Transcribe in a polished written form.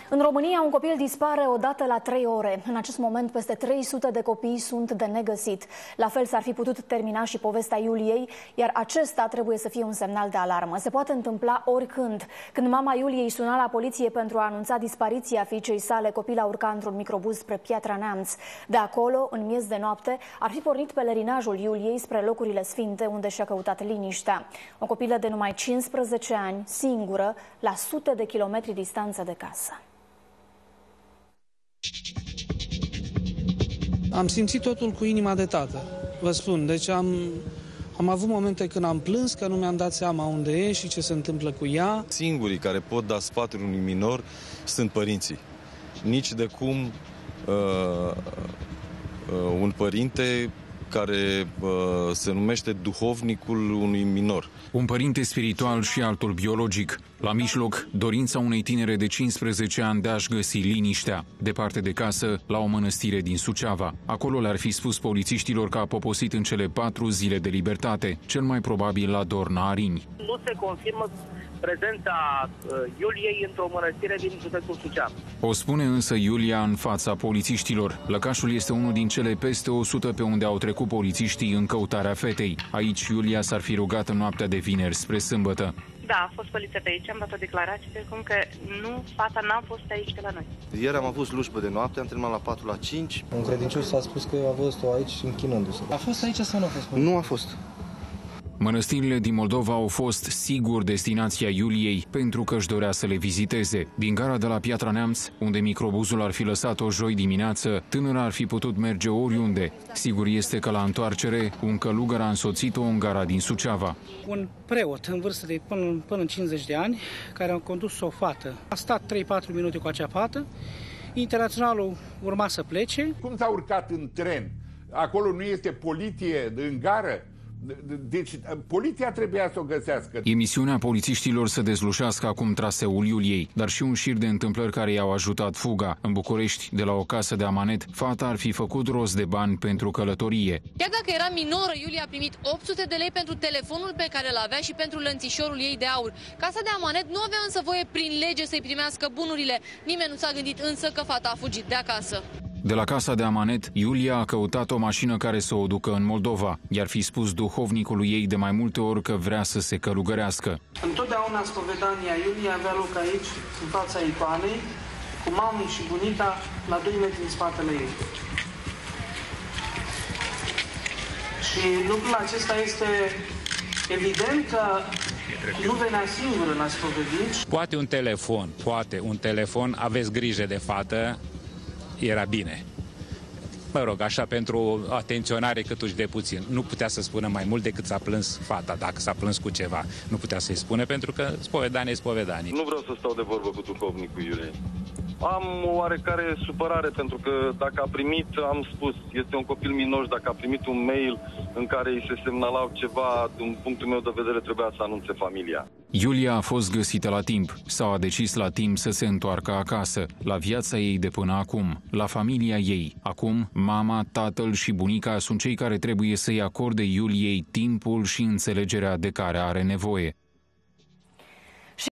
În România, un copil dispare odată la 3 ore. În acest moment, peste 300 de copii sunt de negăsit. La fel s-ar fi putut termina și povestea Iuliei, iar acesta trebuie să fie un semnal de alarmă. Se poate întâmpla oricând. Când mama Iuliei suna la poliție pentru a anunța dispariția fiicei sale, copila urca într-un microbuz spre Piatra Neamț. De acolo, în miez de noapte, ar fi pornit pelerinajul Iuliei spre locurile sfinte, unde și-a căutat liniștea. O copilă de numai 15 ani, singură, la sute de kilometri distanță de casă. Am simțit totul cu inima de tată, vă spun. Deci am avut momente când am plâns că nu mi-am dat seama unde e și ce se întâmplă cu ea. Singurii care pot da sfaturi unui minor sunt părinții. Nici de cum un părinte care se numește duhovnicul unui minor. Un părinte spiritual și altul biologic. La mijloc, dorința unei tinere de 15 ani de a-și găsi liniștea, departe de casă, la o mănăstire din Suceava. Acolo le-ar fi spus polițiștilor că a poposit în cele 4 zile de libertate, cel mai probabil la Dorna Arini. Nu se confirmă prezența Iuliei într-o mănăstire din județul Suceava. O spune însă Iulia în fața polițiștilor. Lăcașul este unul din cele peste 100 pe unde au trecut polițiștii în căutarea fetei. Aici Iulia s-ar fi rugat în noaptea de vineri spre sâmbătă. Da, a fost poliția pe aici, am dat o declarație de cum că nu, fata n-a fost aici de la noi. Ieri am avut slujbă de noapte, am terminat la 4 la 5. Un credincios a spus că a văzut-o aici închinându-se. A fost aici sau nu a fost? Nu a fost. Mănăstirile din Moldova au fost sigur destinația Iuliei pentru că își dorea să le viziteze. Din gara de la Piatra Neamț, unde microbuzul ar fi lăsat-o joi dimineață, tânăra ar fi putut merge oriunde. Sigur este că la întoarcere, un călugăr a însoțit-o în gara din Suceava. Un preot în vârstă de până în 50 de ani, care a condus o fată. A stat 3-4 minute cu acea fată, internaționalul urma să plece. Cum s-a urcat în tren? Acolo nu este poliție în gară? Deci, poliția trebuia să o găsească. Emisiunea polițiștilor să dezlușească acum traseul Iuliei, dar și un șir de întâmplări care i-au ajutat fuga. În București, de la o casă de amanet, fata ar fi făcut rost de bani pentru călătorie. Chiar dacă era minoră, Iulia a primit 800 de lei pentru telefonul pe care îl avea și pentru lănțișorul ei de aur. Casa de amanet nu avea însă voie prin lege să-i primească bunurile. Nimeni nu s-a gândit însă că fata a fugit de acasă. De la casa de amanet, Iulia a căutat o mașină care să o ducă în Moldova. I-ar fi spus duhovnicului ei de mai multe ori că vrea să se călugărească. Întotdeauna spovedania Iuliei avea loc aici, în fața icoanei, cu mamă și bunica la 2 metri în spatele ei. Și lucrul acesta este evident că nu venea singură la spovedinci. Poate un telefon, aveți grijă de fată, era bine. Mă rog, așa pentru atenționare câtuși de puțin. Nu putea să spună mai mult decât s-a plâns fata, dacă s-a plâns cu ceva. Nu putea să-i spune pentru că spovedanie e spovedanie. Nu vreau să stau de vorbă cu duhovnicul Iuliei. Am o oarecare supărare pentru că dacă a primit, am spus, este un copil minor, dacă a primit un mail în care îi se semnalau ceva, din punctul meu de vedere trebuia să anunțe familia. Iulia a fost găsită la timp sau a decis la timp să se întoarcă acasă, la viața ei de până acum, la familia ei. Acum, mama, tatăl și bunica sunt cei care trebuie să-i acorde Iuliei timpul și înțelegerea de care are nevoie.